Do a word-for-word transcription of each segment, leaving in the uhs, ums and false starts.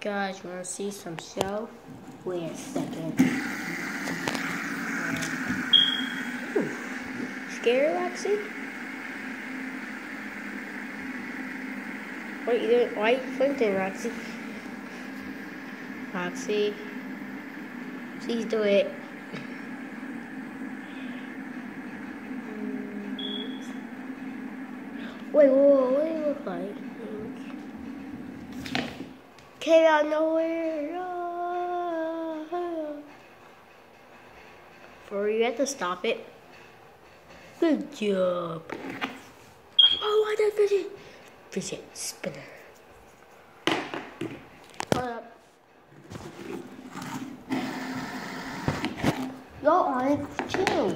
Guys, wanna see some show? Wait a second. Ooh. Scary, Roxy? What are you doing? Why are you flinching, Roxy? Roxy, please do it. Wait, whoa, what do you look like? Came out of nowhere. Oh. For you have to stop it. Good job. Oh, I did fidget. Fidget spinner. Hold up. Go on it too.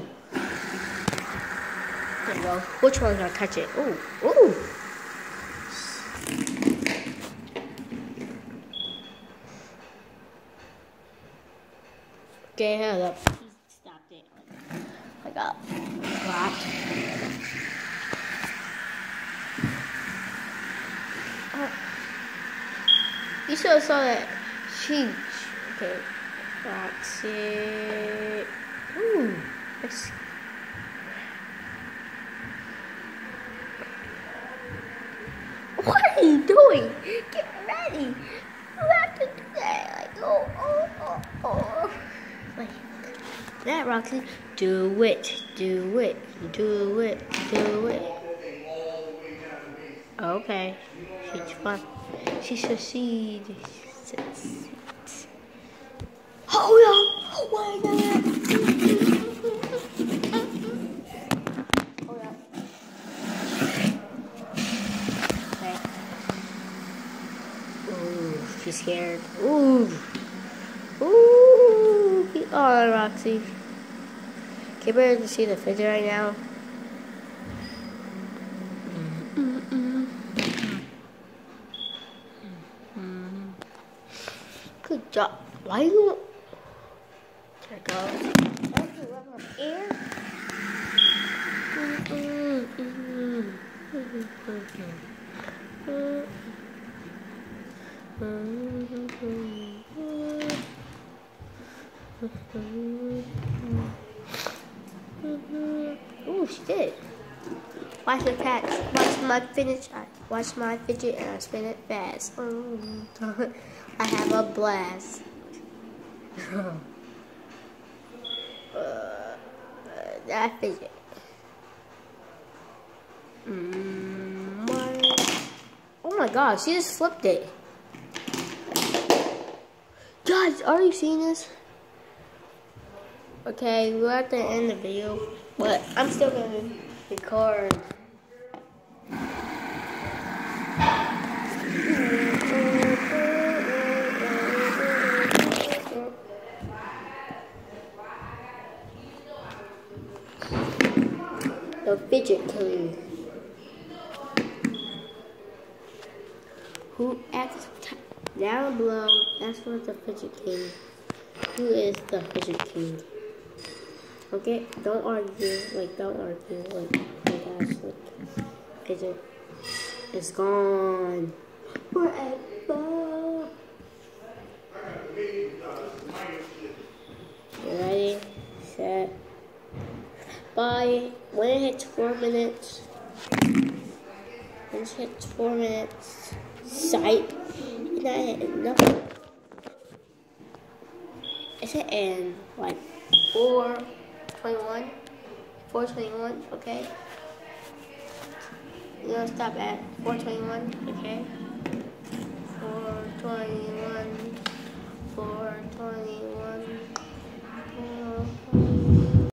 There you go. Which one's gonna touch it? Ooh, ooh. Okay, hold up. He stopped it. I got dropped. Oh. You should have saw that. Sheesh. Okay. That's it. Ooh. Let's What are you doing? Get ready. You have to do that. Like, oh, oh, oh, oh. Like that, Roxy. Do it. Do it. Do it. Do it. Okay. She's fun. She should see this. Hold on. Oh my God. Hold on. Okay. Ooh, she's scared. Ooh. Ooh. Oh, Roxy. Can you bear to see the fidget right now? Good job. Why you? There it goes. Don't you run up air? Ooh, she did. Watch the catch. Watch my finish. I watch my fidget and I spin it fast. I have a blast. uh, that fidget. Mm, oh my gosh, she just flipped it. Guys, are you seeing this? Okay, we're at the end of the video, but I'm still gonna record. The fidget king. Who acts down below? That's what the fidget king. Who is the fidget king? Okay, don't argue. Like, don't argue. Like, oh my gosh, like, fidget is gone forever. You ready? Set. Bye. When it hits four minutes, when it hits four minutes, sight, and I hit nothing. It's at end like four twenty-one, four twenty-one. Okay. You're gonna stop at four twenty-one. Okay. four twenty-one.